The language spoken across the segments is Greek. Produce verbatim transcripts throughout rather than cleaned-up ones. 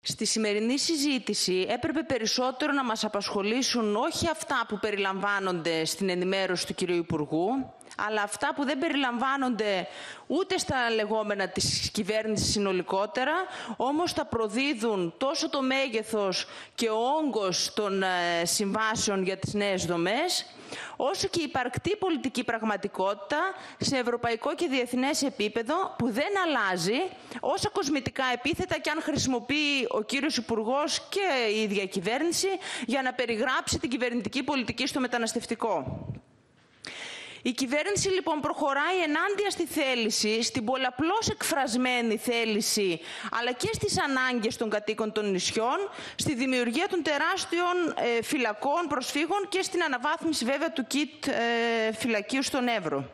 Στη σημερινή συζήτηση έπρεπε περισσότερο να μας απασχολήσουν όχι αυτά που περιλαμβάνονται στην ενημέρωση του κυρίου Υπουργού, αλλά αυτά που δεν περιλαμβάνονται ούτε στα λεγόμενα της κυβέρνησης συνολικότερα, όμως τα προδίδουν τόσο το μέγεθος και ο όγκος των ε, συμβάσεων για τις νέες δομές, όσο και η υπαρκτή πολιτική πραγματικότητα σε ευρωπαϊκό και διεθνές επίπεδο που δεν αλλάζει, όσα κοσμητικά επίθετα και αν χρησιμοποιεί ο κύριος Υπουργός και η ίδια κυβέρνηση για να περιγράψει την κυβερνητική πολιτική στο μεταναστευτικό. Η κυβέρνηση λοιπόν προχωράει ενάντια στη θέληση, στην πολλαπλώς εκφρασμένη θέληση, αλλά και στις ανάγκες των κατοίκων των νησιών, στη δημιουργία των τεράστιων ε, φυλακών προσφύγων και στην αναβάθμιση βέβαια του κιτ ε, φυλακίου στον Εύρο.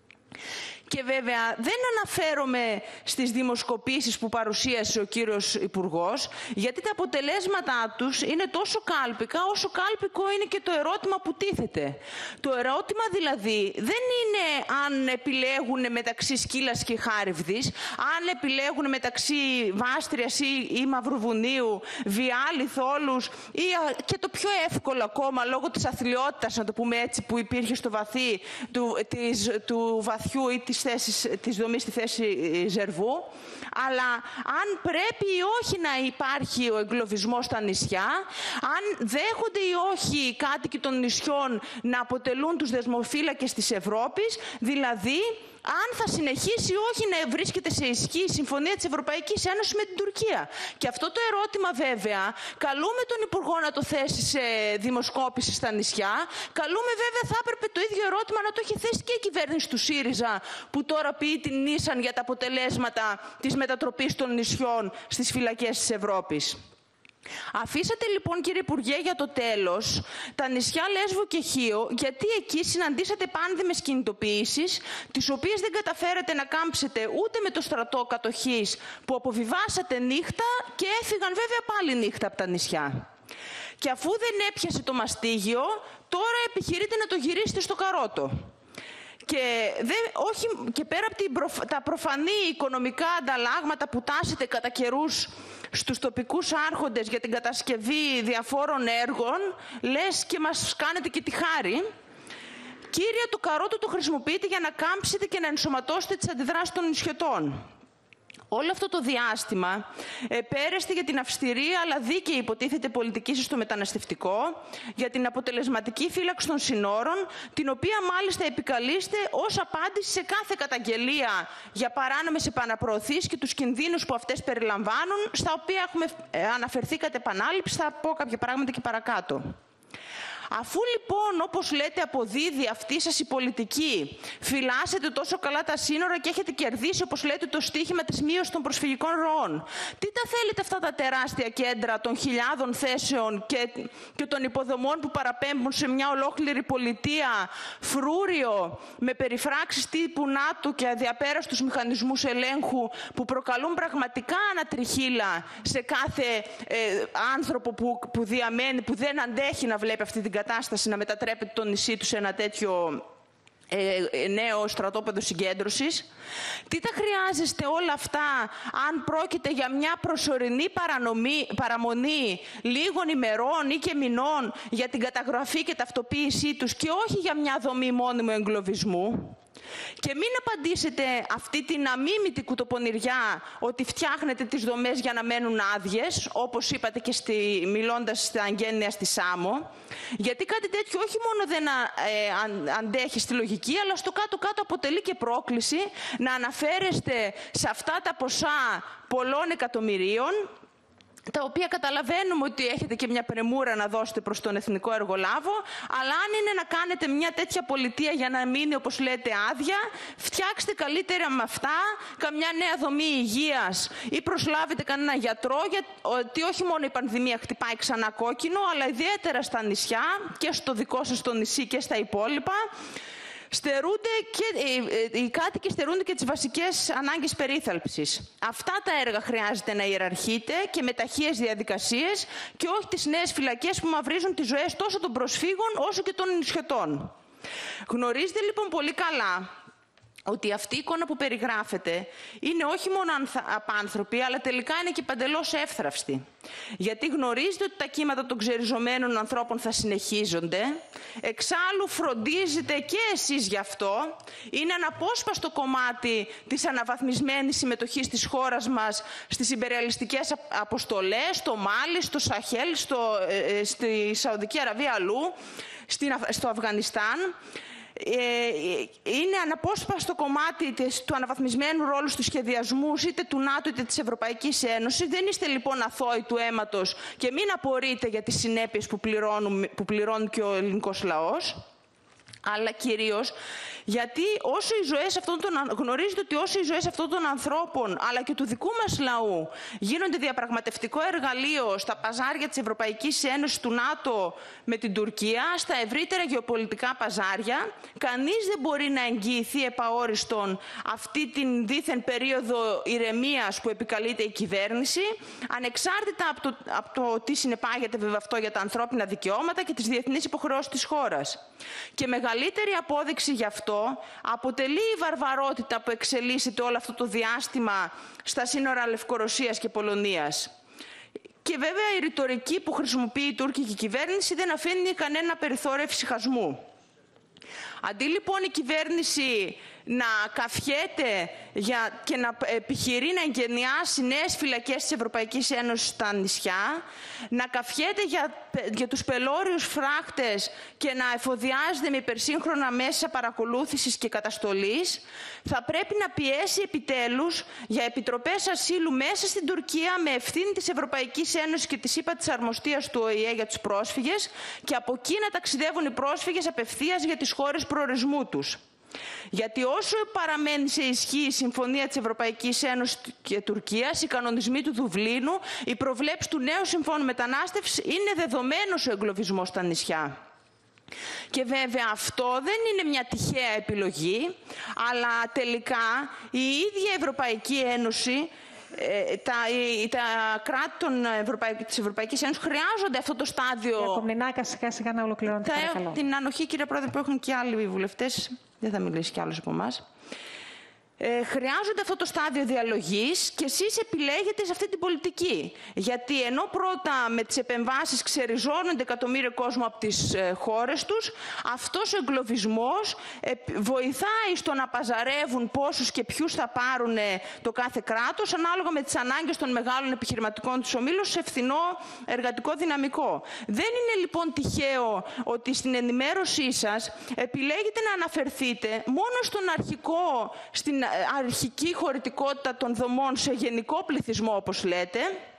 Και βέβαια δεν αναφέρομαι στις δημοσκοπήσεις που παρουσίασε ο κύριος Υπουργός, γιατί τα αποτελέσματά τους είναι τόσο κάλπικα όσο κάλπικο είναι και το ερώτημα που τίθεται. Το ερώτημα δηλαδή δεν είναι αν επιλέγουν μεταξύ Σκύλας και Χάριβδης, αν επιλέγουν μεταξύ Βάστριας ή, ή Μαυροβουνίου, Βιάλη, Θόλους ή και το πιο εύκολο ακόμα λόγω της αθλιότητας, να το πούμε έτσι, που υπήρχε στο βαθύ του, της, του βαθιού ή της Θέσης, της δομής στη θέση Ζερβού, αλλά αν πρέπει ή όχι να υπάρχει ο εγκλωβισμός στα νησιά, αν δέχονται ή όχι οι κάτοικοι των νησιών να αποτελούν τους δεσμοφύλακες της Ευρώπης, δηλαδή αν θα συνεχίσει ή όχι να βρίσκεται σε ισχύ η Συμφωνία της Ευρωπαϊκής Ένωσης με την Τουρκία. Και αυτό το ερώτημα βέβαια καλούμε τον Υπουργό να το θέσει σε δημοσκόπηση στα νησιά. Καλούμε βέβαια, θα έπρεπε το ίδιο ερώτημα να το έχει θέσει και η κυβέρνηση του ΣΥΡΙΖΑ, που τώρα ποιεί την νήσαν για τα αποτελέσματα της μετατροπής των νησιών στις φυλακές της Ευρώπης. Αφήσατε λοιπόν, κύριε Υπουργέ, για το τέλος τα νησιά Λέσβο και Χίο, γιατί εκεί συναντήσατε πάνδημες κινητοποιήσεις, τις οποίες δεν καταφέρατε να κάμψετε ούτε με το στρατό κατοχής που αποβιβάσατε νύχτα και έφυγαν βέβαια πάλι νύχτα από τα νησιά. Και αφού δεν έπιασε το μαστίγιο, τώρα επιχειρείτε να το γυρίσετε στο καρότο. Και, δε, όχι, και πέρα από την προφ, τα προφανή οικονομικά ανταλλάγματα που τάσετε κατά καιρούς στους τοπικούς άρχοντες για την κατασκευή διαφόρων έργων, λες και μας κάνετε και τη χάρη, κύριε, το καρότο το χρησιμοποιείτε για να κάμψετε και να ενσωματώσετε τις αντιδράσεις των νησιωτών. Όλο αυτό το διάστημα επέρεστε για την αυστηρή αλλά δίκαιη υποτίθεται πολιτική σας στο μεταναστευτικό, για την αποτελεσματική φύλαξη των συνόρων, την οποία μάλιστα επικαλείστε ως απάντηση σε κάθε καταγγελία για παράνομες επαναπροωθήσεις και τους κινδύνους που αυτές περιλαμβάνουν, στα οποία έχουμε αναφερθεί κατ' επανάληψη, θα πω κάποια πράγματα και παρακάτω. Αφού λοιπόν, όπως λέτε, αποδίδει αυτή σας η πολιτική, φυλάσσετε τόσο καλά τα σύνορα και έχετε κερδίσει, όπως λέτε, το στίχημα της μείωσης των προσφυγικών ροών, τι τα θέλετε αυτά τα τεράστια κέντρα των χιλιάδων θέσεων και, και των υποδομών που παραπέμπουν σε μια ολόκληρη πολιτεία φρούριο, με περιφράξεις τύπου ΝΑΤΟ και αδιαπέραστους μηχανισμούς ελέγχου που προκαλούν πραγματικά ανατριχύλα σε κάθε ε, άνθρωπο που, που διαμένει, που δεν αντέχει να βλέπει αυτή την κατάσταση, να μετατρέπεται το νησί του σε ένα τέτοιο ε, νέο στρατόπεδο συγκέντρωσης. Τι τα χρειάζεστε όλα αυτά αν πρόκειται για μια προσωρινή παρανομή, παραμονή λίγων ημερών ή και μηνών για την καταγραφή και ταυτοποίησή τους και όχι για μια δομή μόνιμου εγκλωβισμού? Και μην απαντήσετε αυτή την αμίμητη κουτοπονηριά ότι φτιάχνετε τις δομές για να μένουν άδειες, όπως είπατε και στη, μιλώντας στα εγγένεια στη Σάμο, γιατί κάτι τέτοιο όχι μόνο δεν ε, αντέχει στη λογική, αλλά στο κάτω-κάτω αποτελεί και πρόκληση να αναφέρεστε σε αυτά τα ποσά πολλών εκατομμυρίων, τα οποία καταλαβαίνουμε ότι έχετε και μια πρεμούρα να δώσετε προς τον εθνικό εργολάβο, αλλά αν είναι να κάνετε μια τέτοια πολιτεία για να μείνει, όπως λέτε, άδεια, φτιάξτε καλύτερα με αυτά καμιά νέα δομή υγείας ή προσλάβετε κανένα γιατρό, γιατί όχι μόνο η πανδημία χτυπάει ξανά κόκκινο, αλλά ιδιαίτερα στα νησιά και στο δικό σας το νησί και στα υπόλοιπα, Στερούνται και, ε, οι κάτοικοι στερούνται και τις βασικές ανάγκες περίθαλψης. Αυτά τα έργα χρειάζεται να ιεραρχείτε και με ταχείες διαδικασίες και όχι τις νέες φυλακές που μαυρίζουν τις ζωές τόσο των προσφύγων όσο και των νησιωτών. Γνωρίζετε λοιπόν πολύ καλά ότι αυτή η εικόνα που περιγράφεται είναι όχι μόνο απάνθρωπη, αλλά τελικά είναι και παντελώς εύθραυστη. Γιατί γνωρίζετε ότι τα κύματα των ξεριζωμένων ανθρώπων θα συνεχίζονται. Εξάλλου φροντίζετε και εσείς γι' αυτό. Είναι αναπόσπαστο κομμάτι της αναβαθμισμένης συμμετοχής της χώρας μας στις υπεριαλιστικές αποστολές, στο Μάλι, στο Σαχέλ, στο, ε, στη Σαουδική Αραβία, αλλού, στο Αφγανιστάν. Είναι αναπόσπαστο κομμάτι του αναβαθμισμένου ρόλου στους σχεδιασμούς είτε του ΝΑΤΟ είτε της Ευρωπαϊκής Ένωσης. Δεν είστε λοιπόν αθώοι του αίματος και μην απορείτε για τις συνέπειες που, που πληρώνει και ο ελληνικός λαός. Αλλά κυρίως γιατί όσο οι ζωές αυτών των, γνωρίζετε ότι όσο οι ζωές αυτών των ανθρώπων αλλά και του δικού μας λαού γίνονται διαπραγματευτικό εργαλείο στα παζάρια της Ευρωπαϊκής Ένωσης, του ΝΑΤΟ με την Τουρκία, στα ευρύτερα γεωπολιτικά παζάρια, κανείς δεν μπορεί να εγγυηθεί επαόριστον αυτή την δίθεν περίοδο ηρεμίας που επικαλείται η κυβέρνηση, ανεξάρτητα από το, από το τι συνεπάγεται βέβαια αυτό για τα ανθρώπινα δικαιώματα και τις διεθνείς υποχρεώσεις της χώρας. Και μεγαλύτερη απόδειξη γι' αυτό αποτελεί η βαρβαρότητα που εξελίσσεται όλο αυτό το διάστημα στα σύνορα Λευκορωσίας και Πολωνίας. Και βέβαια η ρητορική που χρησιμοποιεί η τουρκική κυβέρνηση δεν αφήνει κανένα περιθώριο εφησυχασμού. Αντί λοιπόν η κυβέρνηση να καφιέται για, και να επιχειρεί να εγκαινιάσει νέες φυλακές της Ευρωπαϊκής Ένωσης στα νησιά, να καφιέται για, για τους πελώριους φράκτες και να εφοδιάζεται με υπερσύγχρονα μέσα παρακολούθησης και καταστολής, θα πρέπει να πιέσει επιτέλους για επιτροπές ασύλου μέσα στην Τουρκία με ευθύνη της Ευρωπαϊκής Ένωσης και της ΥΠΑ της Αρμοστίας του Ο Η Ε για τους πρόσφυγες και από εκεί να ταξιδεύουν οι πρόσφυγες απευθείας για τις χώρες προορισμού τους. Γιατί όσο παραμένει σε ισχύ η Συμφωνία της Ευρωπαϊκής Ένωσης και Τουρκίας, οι κανονισμοί του Δουβλίνου, οι προβλέψεις του νέου Συμφώνου Μετανάστευσης, είναι δεδομένος ο εγκλωβισμός στα νησιά. Και βέβαια αυτό δεν είναι μια τυχαία επιλογή, αλλά τελικά η ίδια Ευρωπαϊκή Ένωση, Ε, τα, οι, τα κράτη των Ευρωπαϊκ... της Ευρωπαϊκής Ένωσης χρειάζονται αυτό το στάδιο. Για Κομνηνάκα, σιγά σιγά να ολοκληρώνετε, παρακαλώ. Την ανοχή, κύριε Πρόεδρε, που έχουν και άλλοι βουλευτές, δεν θα μιλήσει κι άλλος από εμάς. Ε, χρειάζονται αυτό το στάδιο διαλογής και εσείς επιλέγετε σε αυτή την πολιτική. Γιατί ενώ πρώτα με τις επεμβάσεις ξεριζώνονται εκατομμύρια κόσμο από τις ε, χώρες τους, αυτός ο εγκλωβισμός ε, βοηθάει στο να παζαρεύουν πόσους και ποιους θα πάρουν ε, το κάθε κράτος, ανάλογα με τις ανάγκες των μεγάλων επιχειρηματικών τους ομίλων, σε φθηνό εργατικό δυναμικό. Δεν είναι λοιπόν τυχαίο ότι στην ενημέρωσή σας επιλέγετε να αναφερθείτε μόνο στον αρχικό, στην αρχική χωρητικότητα των δομών σε γενικό πληθυσμό, όπως λέτε,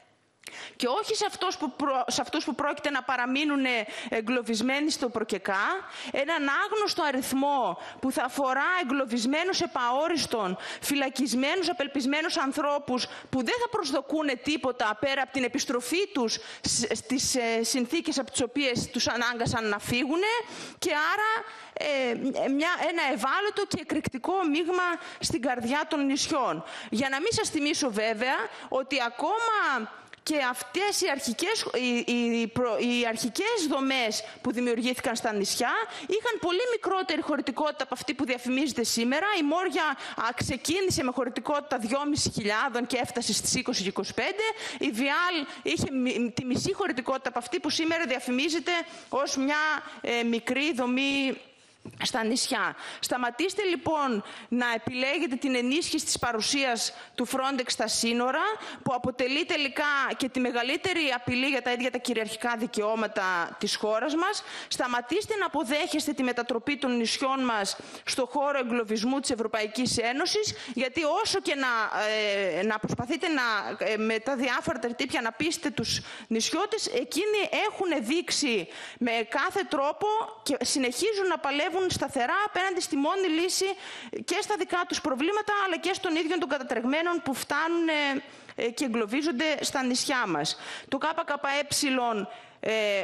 και όχι σε, αυτούς που προ... σε αυτούς που πρόκειται να παραμείνουν εγκλωβισμένοι στο προκεκά, έναν άγνωστο αριθμό που θα αφορά εγκλωβισμένους επαόριστον, φυλακισμένους, απελπισμένους ανθρώπους που δεν θα προσδοκούν τίποτα πέρα από την επιστροφή τους στις συνθήκες από τις οποίες τους ανάγκασαν να φύγουν, και άρα ε, μια, ένα ευάλωτο και εκρηκτικό μείγμα στην καρδιά των νησιών. Για να μην σας θυμίσω βέβαια ότι ακόμα και αυτές οι αρχικές, οι, οι, προ, οι αρχικές δομές που δημιουργήθηκαν στα νησιά είχαν πολύ μικρότερη χωρητικότητα από αυτή που διαφημίζεται σήμερα. Η Μόρια α, ξεκίνησε με χωρητικότητα δυόμισι χιλιάδες και έφτασε στις είκοσι και είκοσι πέντε. Η Βιάλ είχε μ, τη μισή χωρητικότητα από αυτή που σήμερα διαφημίζεται ως μια ε, μικρή δομή στα νησιά. Σταματήστε λοιπόν να επιλέγετε την ενίσχυση της παρουσίας του Frontex στα σύνορα, που αποτελεί τελικά και τη μεγαλύτερη απειλή για τα ίδια τα κυριαρχικά δικαιώματα της χώρας μας. Σταματήστε να αποδέχεστε τη μετατροπή των νησιών μας στο χώρο εγκλωβισμού της Ευρωπαϊκής Ένωσης, γιατί όσο και να, ε, να προσπαθείτε να, ε, με τα διάφορα τερτύπια να πείσετε τους νησιώτες, εκείνοι έχουν δείξει με κάθε τρόπο και συνεχίζουν να παλεύουν σταθερά απέναντι στη μόνη λύση και στα δικά τους προβλήματα, αλλά και στον ίδιο των κατατρεγμένων που φτάνουν και εγκλωβίζονται στα νησιά μας. Το ΚΚΕ ε,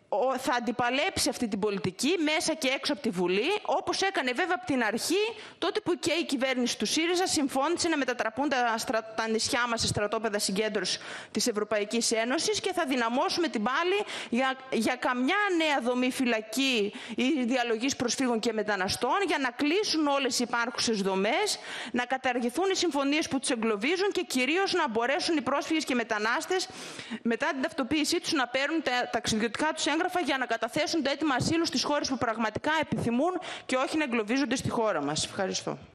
θα αντιπαλέψει αυτή την πολιτική μέσα και έξω από τη Βουλή, όπως έκανε βέβαια από την αρχή, τότε που και η κυβέρνηση του ΣΥΡΙΖΑ συμφώνησε να μετατραπούν τα, στρα... τα νησιά μας σε στρατόπεδα συγκέντρωσης της Ευρωπαϊκής Ένωσης, και θα δυναμώσουμε την πάλη για, για καμιά νέα δομή φυλακή ή διαλογής προσφύγων και μεταναστών, για να κλείσουν όλες οι υπάρχουσες δομές, να καταργηθούν οι συμφωνίες που τους εγκλωβίζουν και κυρίως να μπορέσουν οι πρόσφυγες και οι μετανάστες μετά την ταυτοποίησή τους να παίρνουν τα ταξιδιωτικά τους έγγραφα για να καταθέσουν το αίτημα ασύλου στις χώρες που πραγματικά επιθυμούν και όχι να εγκλωβίζονται στη χώρα μας. Ευχαριστώ.